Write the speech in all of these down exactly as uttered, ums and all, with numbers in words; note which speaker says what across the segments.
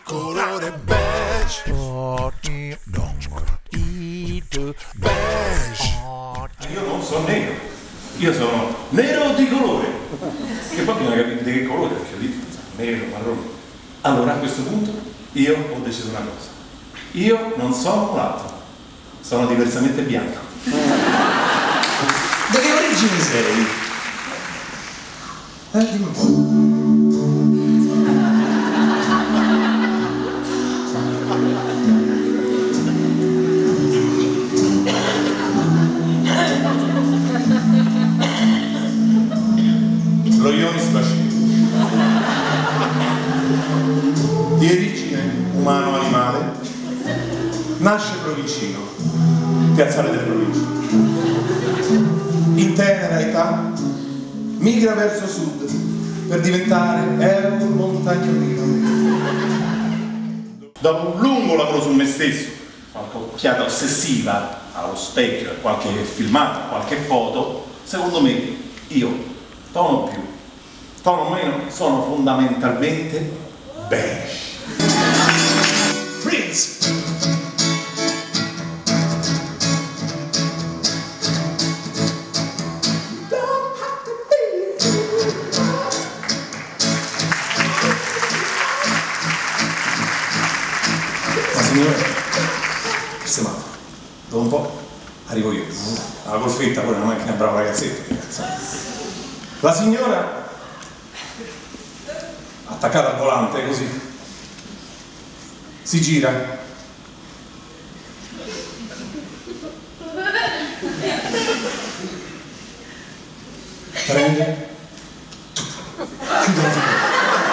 Speaker 1: colore beige. Beige.
Speaker 2: Io non sono nero, io sono nero di colore. Che poi bisogna capire di che colore, perché lì nero, marrone. Allora a questo punto io ho deciso una cosa. Io non sono mulatto, sono diversamente bianco.
Speaker 3: Da che origine sei? Eh, dimmi un po'.
Speaker 2: Lo Ionis Bacino. Di origine umano-animale, nasce provincino, piazzale delle province. In tenera età migra verso sud per diventare euro montagnolino. Dopo un lungo lavoro su me stesso, qualche occhiata ossessiva allo specchio, qualche filmato, qualche foto, secondo me io, tono più, tono meno, sono fondamentalmente beige. Prince! Ma signore, sistemato, dopo un po' arrivo io. La golfetta poi non è che è una brava ragazzetta. La signora attaccata al volante così si gira, prende, chiude la finestra.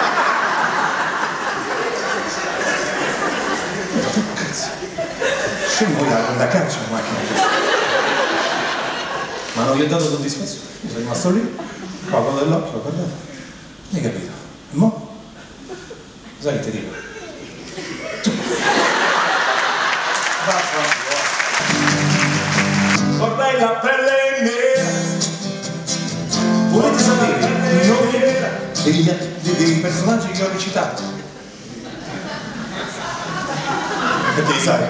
Speaker 2: Scemo da, da caccia la macchina. Ma non gli ho dato soddisfazione, io sono rimasto lì, qua quando dell'occhio, guardate, hai capito? E mo? Cosa che ti dico? Basta, guardai la pelle nera. Volete sapere i nomi degli, dei, dei personaggi che ho recitato? Perché li sai?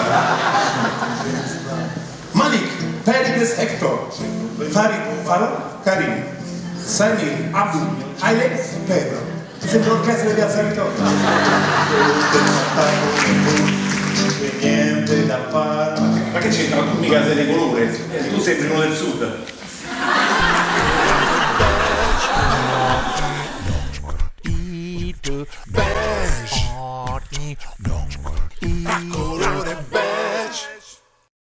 Speaker 2: Malik, Pericles Hector, Farid Farah Karim, Samir Abdul, Alex Pedro. Sembra l'orchestra di Piazza Vittorio. C'è niente da fare. Ma che c'entra? Tu mica sei di colore, tu sei uno del sud.
Speaker 1: Beige.